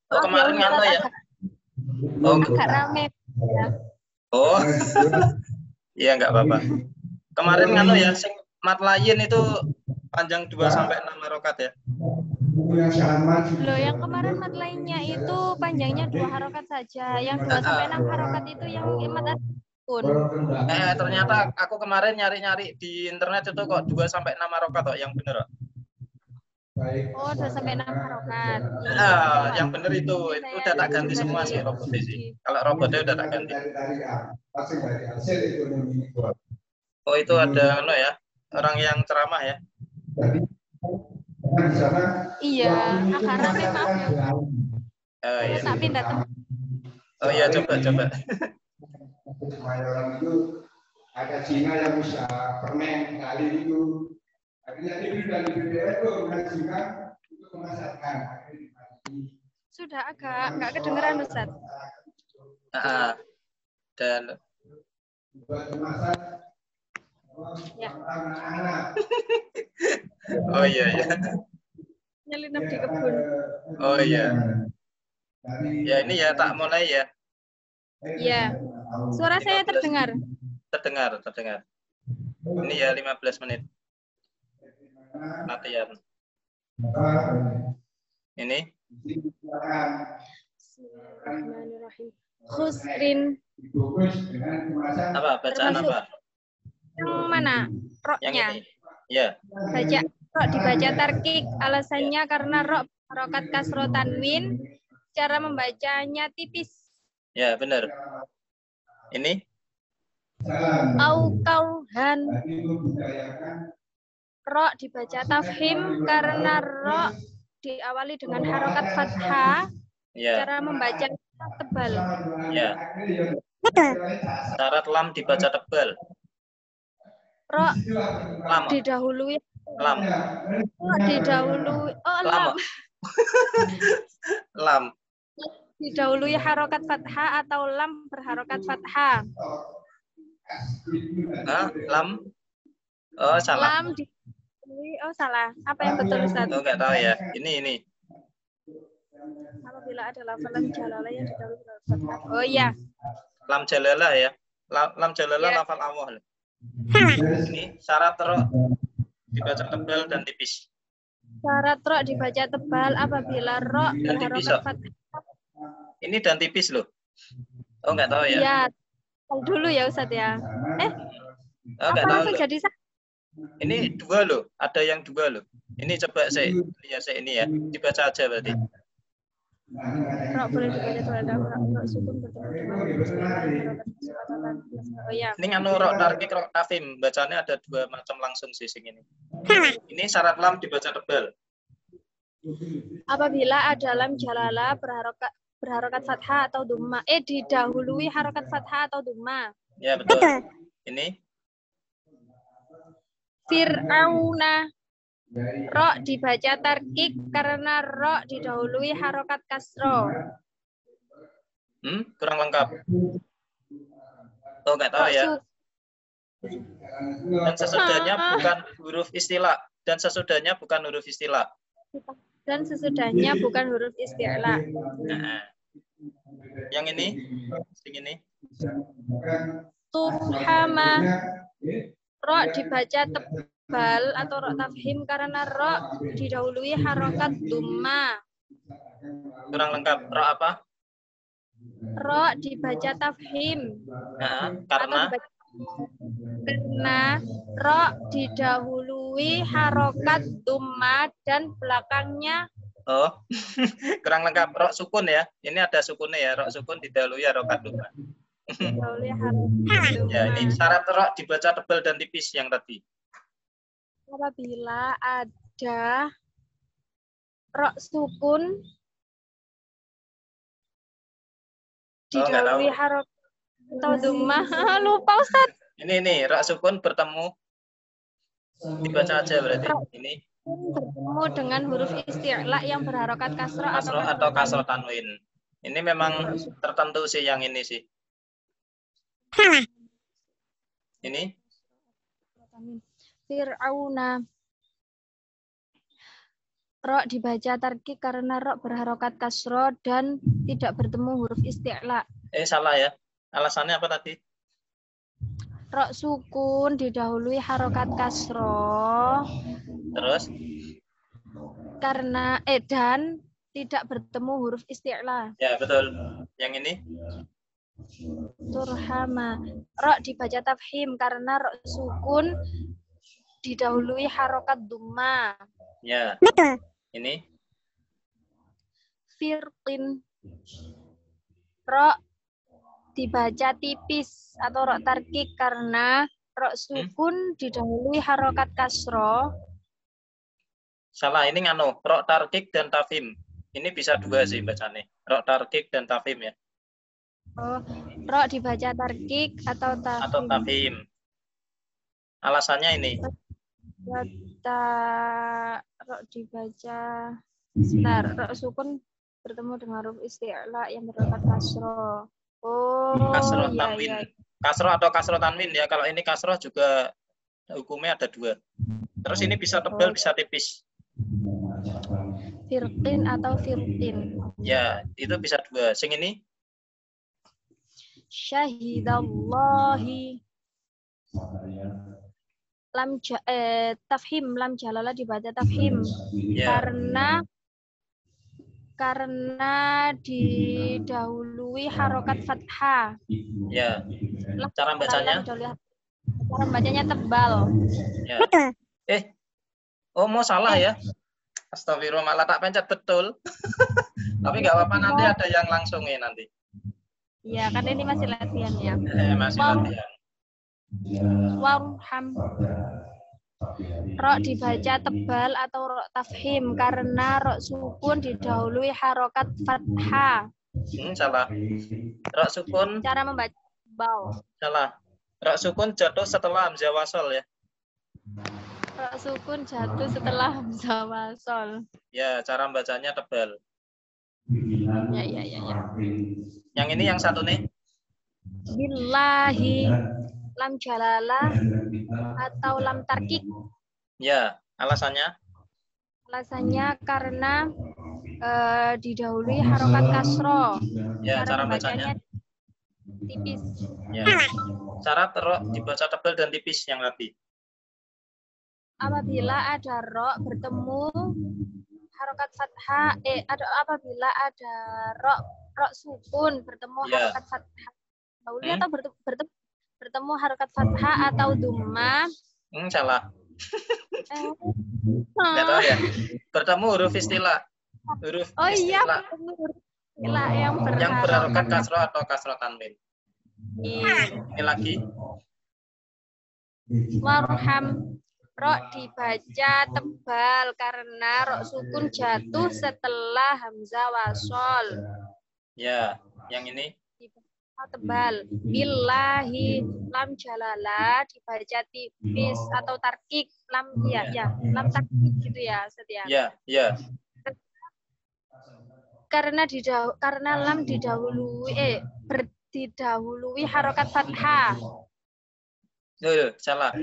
Oh, Maaf ya kemarin ngano Ustadz, ya? Oh, agak rame. Ya. oh, iya nggak apa-apa. Kemarin ngano ya, sing mat lain itu panjang 2 sampai 6 harokat ya. Loh, yang kemarin mat lainnya itu panjangnya 2 harokat saja. Yang 2 sampai 6 harokat itu yang mat pun. Ternyata aku kemarin nyari-nyari di internet itu kok 2 sampai 6 harokat kok yang bener. Oh, 2 sampai 6 harokat. Yang bener itu udah tak ganti semua sih robotnya sih. Kalau robotnya udah tak ganti. Oh, itu ada ano ya, orang yang ceramah ya. Iya, agak rame maaf ya. Oh iya. Tak pindah tempat. Oh iya, coba. Kemayoran itu ada Cina yang bisa permen kali itu. Akhirnya itu dari BDR itu Cina untuk memasarkan. Sudah agak nggak kedengeran Ustaz. Dan buat memasak ya. Oh iya. Nyelinap di kebun. Oh iya. Ya ini ya tak mulai ya. Iya. Suara saya terdengar. Terdengar. Ini ya 15 menit. Latihan. Ini. Bismillahirrahmanirrahim. Khusrin. Apa? Bacaan apa? Yang mana? Roknya. Yang ini. Ya. Baca rok dibaca tarkik. Alasannya karena rok harokat kasro tanwin. Cara membacanya tipis. Ya, benar. Ini? Au kauhan. Rok dibaca tafhim karena rok diawali dengan harokat fathah. Ya. Cara membaca tebal. Ya. Syarat lam dibaca tebal. Rok lam. Didahului. Lam. Rok didahului. Oh, lam. Lam. Didahului harokat fathah atau lam berharokat fathah. Lam. Oh, salah. Lam oh, salah. Apa yang betul Ustaz? Oh, enggak tahu ya. Ini. Apabila ada lafal jalalah yang didahului fathah. Oh iya. Lam jalalah ya. Lam jalalah ya. Lafal awal. Ini syarat rok dibaca tebal dan tipis. Syarat rok dibaca tebal apabila rok berharokat fathah. Ini dan tipis loh. Oh, enggak tahu ya. Iya. Dulu ya Ustaz ya. Oh, enggak tahu. Langsung jadi ini 2 loh. Ada yang 2 loh. Ini coba saya lihat saya ini ya. Dibaca aja berarti. Rok boleh dibaca terhadap rok sukun bertemu dengan oh ya. Ini nganu rok tarkik rok tafim. Bacanya ada 2 macam langsung sih sing ini. Ini syarat lam dibaca tebal. Apabila ada lam jalalah berharokat fathah atau dhamma. Didahului harokat fathah atau dhamma. Ya, betul. Ini Fir'auna. Rok dibaca tarkik karena rok didahului harokat kasro. Kurang lengkap. Oh, enggak tahu ya. Dan sesudahnya bukan huruf istilah. Nah, yang ini, Tufhama. Rok dibaca tebal atau rok tafhim karena rok didahului harokat dhamma. Kurang lengkap. Rok apa? Rok dibaca tafhim. Karena rok didahului harokat dhamma dan belakangnya. Oh, kurang lengkap. Rok sukun ya. Ini ada sukunnya ya. Rok sukun didahului harokat dhamma. Ya, ini syarat rok dibaca tebal dan tipis yang tadi. Apabila ada rok sukun didahului harokat atau dhamma. Lupa Ustaz. Ini rok sukun bertemu dibaca aja berarti. Ini bertemu dengan huruf isti'la yang berharokat kasro atau kasro tanwin. Ini memang tertentu sih yang ini sih. Ini Fir'auna. Ro dibaca tarkik karena ro berharokat kasro dan tidak bertemu huruf isti'la. Salah ya. Alasannya apa tadi? Ro sukun didahului harokat kasro. Terus? Karena dan tidak bertemu huruf isti'la. Ya, betul. Yang ini? Turhama. Ro dibaca tafhim karena ro sukun didahului harokat dhamma. Ya. Ini? Firqin. Ro dibaca tipis atau ro tarkik karena ro sukun didahului harokat kasro. Salah, ini nganu, ro tarkik dan tafhim. Ini bisa dua sih bacanya. Ro tarkik dan tafhim ya. Oh, ro dibaca tarkik atau tafhim. Atau tafhim. Alasannya ini. Ro dibaca sebentar, ro sukun bertemu dengan huruf isti'la yang berharokat kasro. Oh, Kasro iya, tanwin. iya. Kasro atau kasro tanwin ya. Kalau ini kasro juga hukumnya ada dua. Terus ini bisa tebal, bisa tipis. Firqin atau firqin. Ya, itu bisa dua. Sing ini? Syahidallahi. Tafhim, lam jalalah dibaca tafhim. Ya. Karena didahului harokat fathah. Ya. Cara bacanya? Cara bacanya tebal. Ya. Oh, mau salah ya? Astagfirullah, malah tak pencet betul. Tapi nggak apa-apa, nanti ada yang langsungin nanti. Ya, kan ini masih latihan ya. Masih latihan. Warham. Ro dibaca tebal atau ro tafhim karena ro sukun didahului harokat fathah. Salah. Ro sukun. Cara membaca tebal. Salah. Ro sukun jatuh setelah hamzah wasol ya. Ro sukun jatuh setelah hamzah wasol. Ya, cara bacanya tebal. Ya. Yang ini yang satu nih. Billahi. Lam jalalah atau lam tarkik. Ya, alasannya? Alasannya karena didahului harokat kasro. Ya, cara bacanya tipis. Ya. Cara dibaca tebal dan tipis yang tadi. Apabila ada ro bertemu harokat fathah, apabila ada ro sukun bertemu harokat fathah. Atau bertemu harokat fathah atau dhamma. Salah. Nggak tahu ya. Bertemu huruf istilah. Huruf istilah. Istilah yang berharokat kasroh atau kasroh tanwin. Ini lagi. Warham. Ro dibaca tebal karena ro sukun jatuh setelah hamzah wasol. Ya, yang ini tebal. Billahi lam jalalah dibaca tipis atau tarkik lam lam tarkik gitu ya, Setia. Ya. Karena lam didahului harokat fathah. Salah.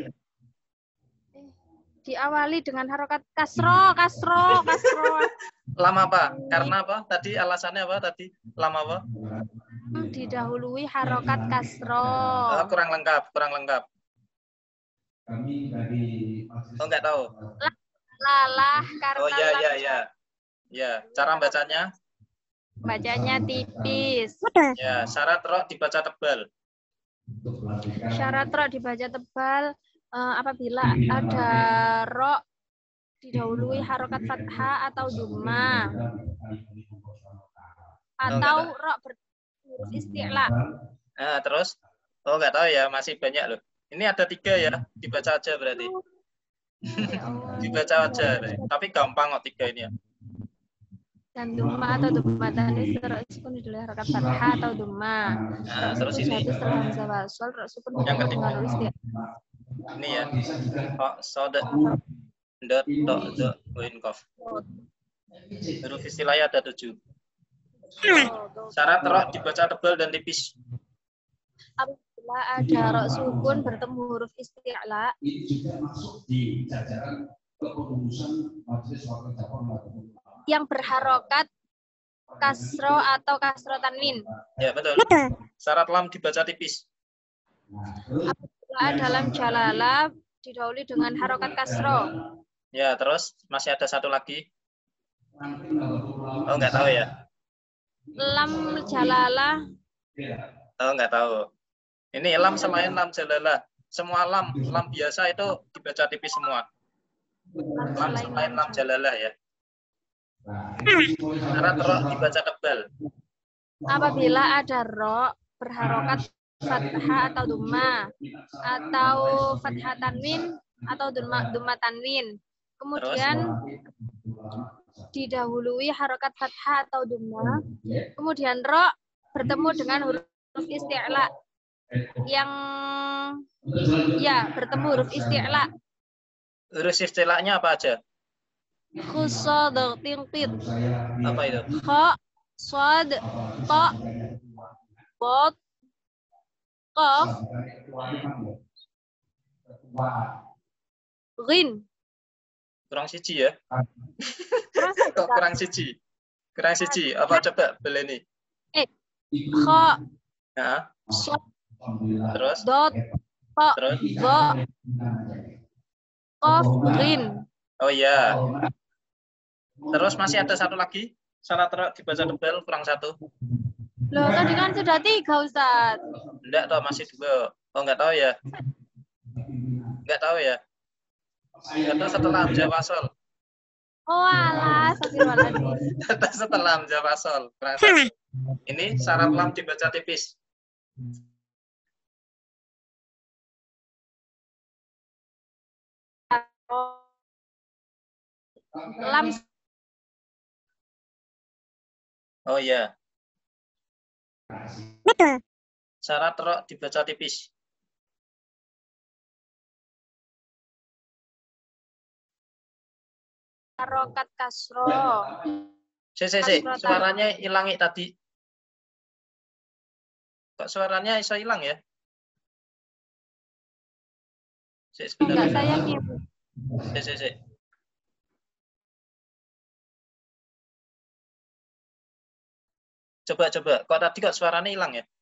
Diawali dengan harokat kasro. Lam apa? Karena apa? Tadi alasannya apa tadi? Lam apa? Didahului harokat kasro. Kurang lengkap. Oh, nggak tahu. Lalah karena. Oh ya. Cara bacanya? Bacanya tipis. Ya, syarat ro dibaca tebal. Syarat ro dibaca tebal apabila ada ro didahului harokat fathah atau dhamma. Atau ro berhuruf isti'la. Terus? Oh, nggak tahu ya, masih banyak loh. Ini ada 3 ya, dibaca aja berarti. Dibaca aja, tapi gampang kok 3 ini ya. Dan dhamma atau dhamma tanis sukun didahului harokat fathah atau dhamma. Terus ini setelah hamzah wasol sukun yang ketiga. Ini ya. Sodat dot kof. Huruf istilahnya ada 7. Syarat ro dibaca tebal dan tipis. Apabila ada ro sukun bertemu huruf isti'la. Ini juga masuk di jajaran yang berharokat kasro atau kasro tanwin. Ya, betul. Syarat lam dibaca tipis. Apabila ada lam jalalah didahului dengan harokat kasro. Ya, terus masih ada satu lagi. Oh, nggak tahu ya. Lam jalalah. Oh, nggak tahu. Ini lam selain lam jalalah. Semua lam biasa itu dibaca tipis semua. Lam selain lam jalalah ya. Syarat ro dibaca tebal. Apabila ada ro berharokat fathah atau dhamma atau fathah tanwin atau dhamma tanwin. Kemudian didahului harokat fathah atau dhamma. Kemudian ro bertemu dengan huruf isti'la yang bertemu huruf isti'la. Huruf isti'lanya apa aja? Khusad tingkit. Apa itu? Kha, shad, ta, bot, qaf, ghin. Kurang siji ya? Kok kurang siji? Kurang siji. Apa coba Beleni? Kha, Ya. shad, Terus? dot, ta, Terus? ba, qaf, ghin. Oh iya. Terus masih ada satu lagi. Syarat ro dibaca tebal kurang satu. Loh, tadi kan sudah 3, Ustaz. Enggak toh, masih 2. Oh, enggak tahu ya. Enggak tahu ya. Itu setelah hamzah wasol. Oh alah, astagfirullahaladzim. Setelah hamzah wasol. Kurang satu. Ini syarat lam dibaca tipis. Lam Oh iya. betul. Syarat ro dibaca tipis. Harokat kasro. Suaranya hilangi tadi. Kok suaranya iso hilang ya? Enggak, saya ngip. Coba. Kok tadi kok suaranya hilang ya?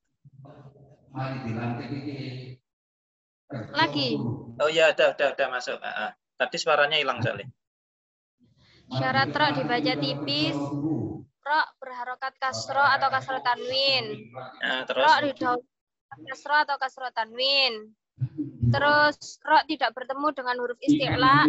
Lagi. Oh iya, udah masuk. Tadi suaranya hilang soalnya. Syarat ro dibaca tipis. Ro berharokat kasro atau kasro tanwin. Nah, terus? Ro didahului kasro atau kasro tanwin. Terus ro tidak bertemu dengan huruf isti'la.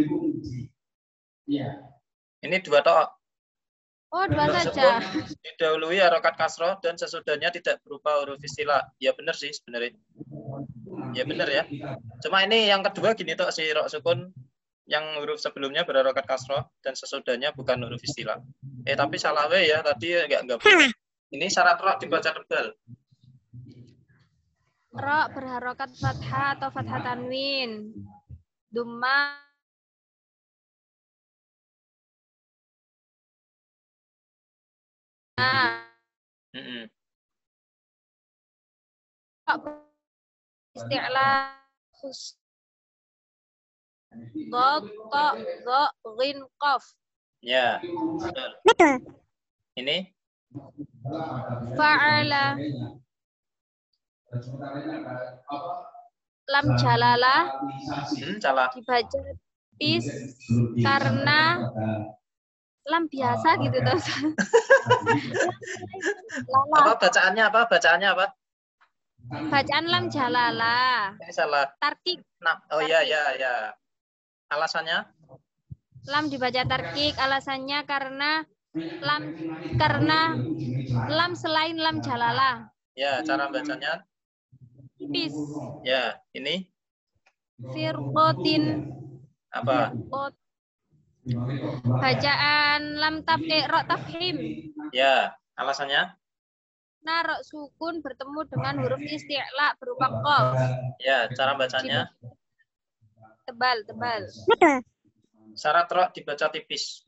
Ini 2 toh. Oh, 2 saja. Didahului harokat kasroh dan sesudahnya tidak berupa huruf istilah. Ya benar sih sebenarnya. Ya benar ya. Cuma ini yang kedua gini toh, si ro sukun yang huruf sebelumnya berharokat kasroh dan sesudahnya bukan huruf istilah. Tapi salah we ya, tadi enggak benar. Ini syarat ro dibaca tebal. Ro berharokat fathah atau fathah tanwin. Dhamma isti'la khus dot ta ga ghin qaf. Ya. Betul. Ini Fa'ala lam jalalah dibaca tipis karena lam biasa gitu toh. Bacaannya apa? Bacaan lam jalalah. Ini salah. Tarkik. Nah, oh iya. Alasannya? Lam dibaca tarkik, alasannya karena lam selain lam jalalah. Ya, cara bacanya Tipis. Ya, ini Firqotin. Apa? Bacaan lam ro tafhim. Ya, alasannya? Ro sukun bertemu dengan huruf isti'la berupa qaf. Ya, cara bacanya? Tebal. Syarat ro dibaca tipis.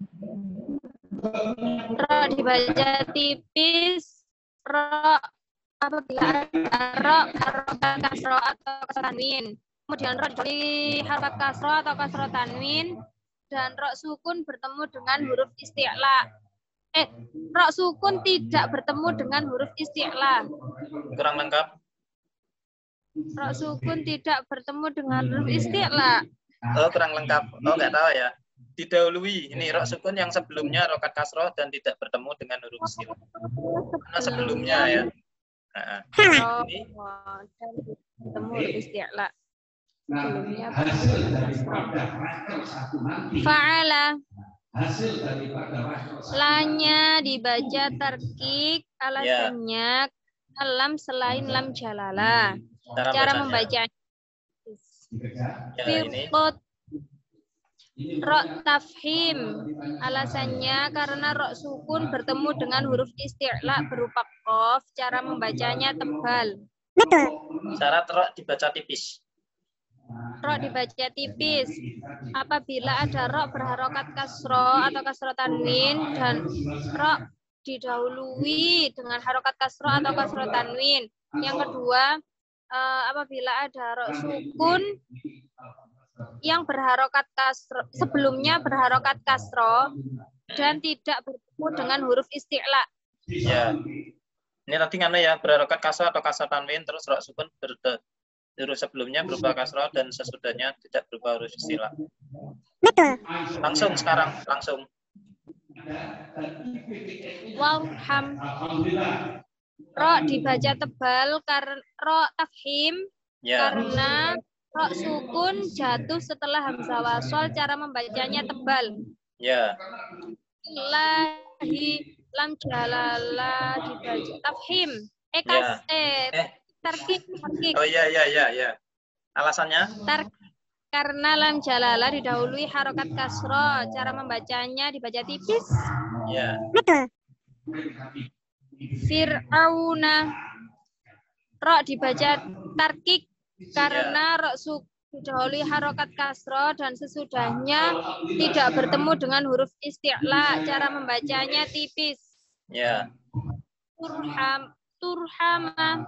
Ro dibaca tipis. Ro apabila ada ro kasro atau kasro tanwin. kemudian ro di harokat kasroh atau kasroh tanwin, dan ro sukun bertemu dengan huruf isti'la. Ro sukun tidak bertemu dengan huruf isti'la. Kurang lengkap. Ro sukun tidak bertemu dengan huruf isti'la. Oh, kurang lengkap. Oh, nggak tahu ya. Didahului. Ini ro sukun yang sebelumnya rokat kasroh dan tidak bertemu dengan huruf isti'la. Karena sebelumnya ya. Nah, ini dan bertemu huruf isti'la. Sebelumnya fa'ala. Lanya dibaca tarkik, alasannya lam selain lam jalalah. Cara membacanya. Filqot ro tafhim, alasannya karena ro sukun bertemu dengan huruf isti'la berupa qaf, cara membacanya tebal. syarat ro dibaca tipis. Ro dibaca tipis apabila ada ro berharokat kasro atau kasro tanwin dan ro didahului dengan harokat kasro atau kasro tanwin. Yang kedua, apabila ada ro sukun yang berharokat kasro, sebelumnya berharokat kasro dan tidak bertemu dengan huruf isti'la. Ya. Ini nanti ngana ya, berharokat kasro atau kasro tanwin terus ro sukun huruf sebelumnya berupa kasroh dan sesudahnya tidak berupa huruf isti'la. Langsung sekarang, langsung. Walham. Ro dibaca tebal karena ro tafhim Ya. karena ro sukun jatuh setelah hamzah wasol, cara membacanya tebal. Ya. Lahi lam jalala dibaca tafhim. Tarkik. Oh iya. Alasannya? Karena lam jalala didahului harokat kasro, cara membacanya dibaca tipis. Ya. Fir'auna. Ro dibaca tarkik karena ro didahului harokat kasro dan sesudahnya tidak bertemu dengan huruf isti'la, cara membacanya tipis. Ya. Turhama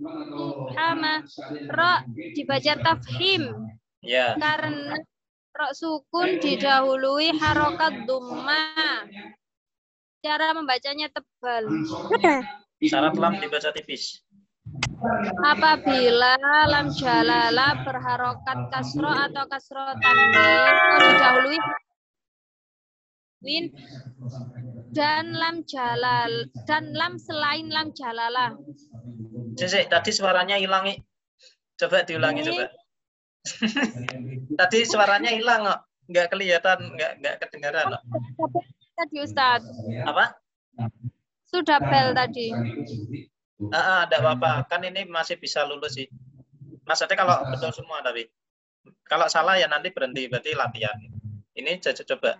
ro dibaca tafhim Ya. karena ro sukun didahului harokat dhamma, cara membacanya tebal. Syarat lam dibaca tipis. Apabila lam jalala berharokat kasro atau kasro tanwin didahului win dan lam selain lam jalalah. Tadi suaranya hilang. Coba diulangi coba. Tadi suaranya hilang kok. Nggak kelihatan, nggak kedengaran kok. Tadi Ustaz. Apa? Sudah bel tadi. Enggak apa-apa. Kan ini masih bisa lulus sih. Maksudnya kalau betul semua tapi. Kalau salah ya nanti berhenti, berarti latihan. Ini coba.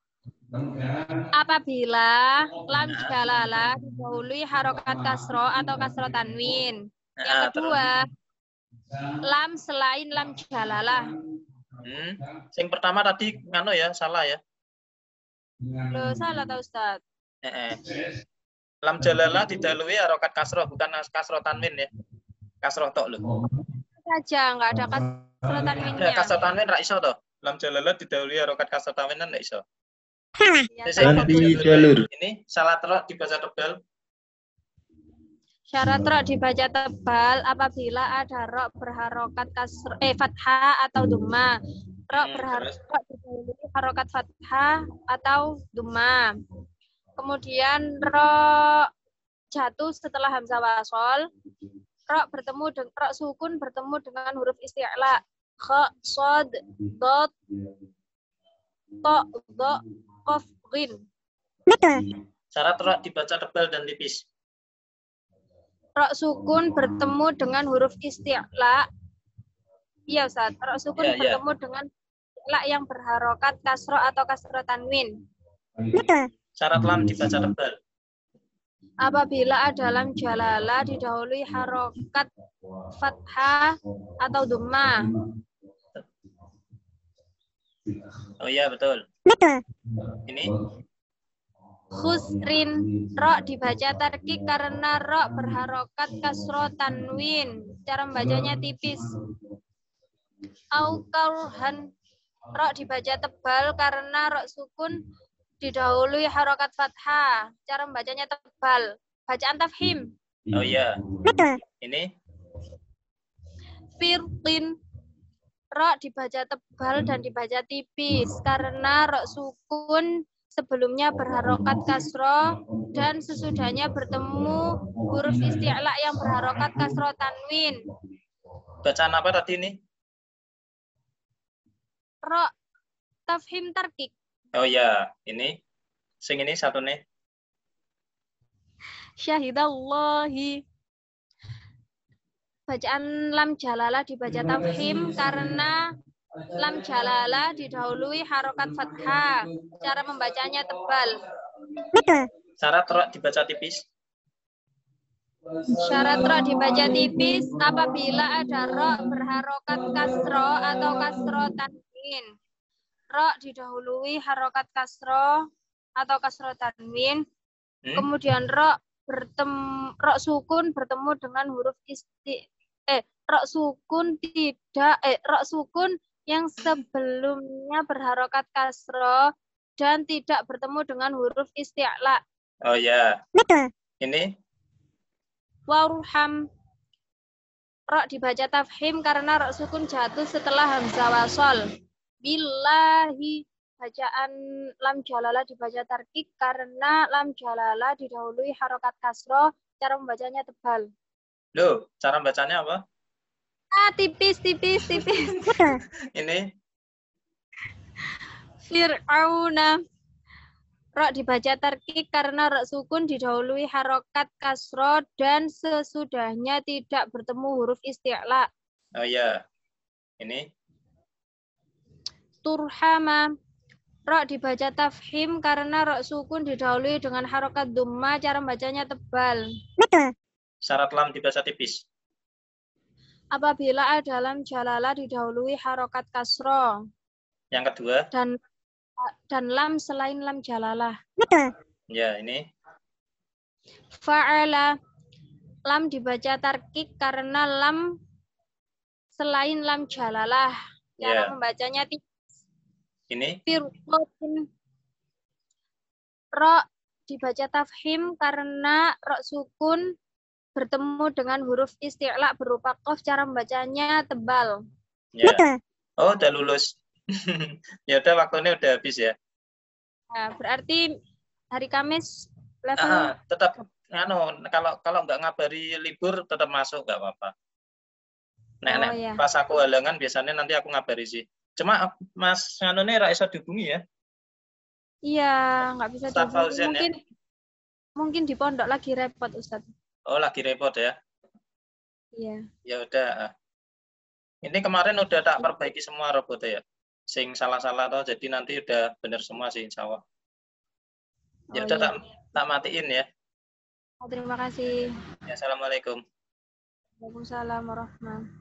Apabila lam jalalah didahului harokat kasro atau kasro tanwin. Yang kedua, lam selain lam jalalah. Yang pertama tadi ngano ya, salah ya. Loh, salah tau Ustaz. Lam jalalah didahului harokat kasro, bukan kasro tanwin ya. Kasro tok loh. Saja nggak ada kasro tanwinnya. Kasro tanwin ra iso toh. Lam jalalah didahului harokat kasro tanwinan nggak iso. Ganti jalur. Ini salah ro dibaca tebal. Syarat ro dibaca tebal apabila ada ro berharokat fathah atau dhamma. Ro berharokat fathah atau dhamma. Kemudian ro jatuh setelah hamzah wasol. Ro sukun bertemu dengan huruf isti'la. Kha, shad, dad, ta, dha, qaf, ghin. Syarat ro dibaca tebal dan tipis. Ro sukun bertemu dengan huruf isti'la. Iya Ustaz, ro sukun bertemu dengan isti'la yang berharokat kasro atau kasro tanwin. Syarat lam dibaca tebal. Apabila ada lam jalalah didahului harokat fathah atau dhamma. Oh iya betul. Ini Khusrin, ro dibaca tarkik karena ro berharokat kasro tanwin. Cara membacanya tipis. au karhan. Ro dibaca tebal karena ro sukun didahului harokat fathah. Cara membacanya tebal. Bacaan tafhim. Oh iya. Betul. Ini Firqin. Ro dibaca tebal dan dibaca tipis karena ro sukun sebelumnya berharokat kasro dan sesudahnya bertemu huruf isti'la yang berharokat kasro tanwin. bacaan apa tadi ini? Ro tafhim tarkik. Oh iya, ini. Sing ini satu nih. Syahidallahi. Bacaan lam jalalah dibaca tafhim karena lam jalalah didahului harokat fathah. Cara membacanya tebal. Betul. Syarat ro dibaca tipis. Syarat ro dibaca tipis apabila ada ro berharokat kasro atau kasro tanwin. Ro didahului harokat kasro atau kasro tanwin. Kemudian ro sukun bertemu dengan huruf ro sukun yang sebelumnya berharokat kasro dan tidak bertemu dengan huruf isti'la. Oh ya. Betul. Ini Warham. Ro dibaca tafhim karena ro sukun jatuh setelah hamzah wasol. Billahi. Bacaan lam jalalah dibaca tarkik karena lam jalalah didahului harokat kasro. Cara membacanya tebal. loh, cara bacanya apa? Tipis. Betul. Ini Fir'auna. Ro dibaca tarkik karena ro sukun didahului harokat kasro dan sesudahnya tidak bertemu huruf isti'la. oh ya. Ini Turhama. Ro dibaca tafhim karena ro sukun didahului dengan harokat dhamma. Cara bacanya tebal. Betul. syarat lam dibaca tipis. Apabila ada lam jalalah didahului harokat kasro Yang kedua, dan lam selain lam jalalah. Betul. ya ini Fa'ala. Lam dibaca tarkik karena lam selain lam jalalah. Cara Ya. membacanya ini firqatin. Ro dibaca tafhim karena ro sukun bertemu dengan huruf isti'la berupa qaf. Cara membacanya tebal. ya. Betul. Oh, udah lulus. Ya udah waktunya udah habis ya. Nah, berarti hari Kamis level Tetap kalau nggak ngabari libur tetap masuk nggak apa-apa. iya. Pas aku halangan biasanya nanti aku ngabari sih. Cuma Mas nih ra iso dihubungi ya. Iya, nggak bisa Ustaz dihubungi. Fauzan, ya? Mungkin di pondok lagi repot, Ustadz. Oh, lagi repot ya. Iya. Ya udah. Ini kemarin udah tak perbaiki semua robotnya ya. Sing salah-salah toh, jadi nanti udah bener semua sih insya Allah. Ya udah tak matiin ya. Terima kasih. Ya, assalamualaikum. Waalaikumsalam warahmatullahi wabarakatuh.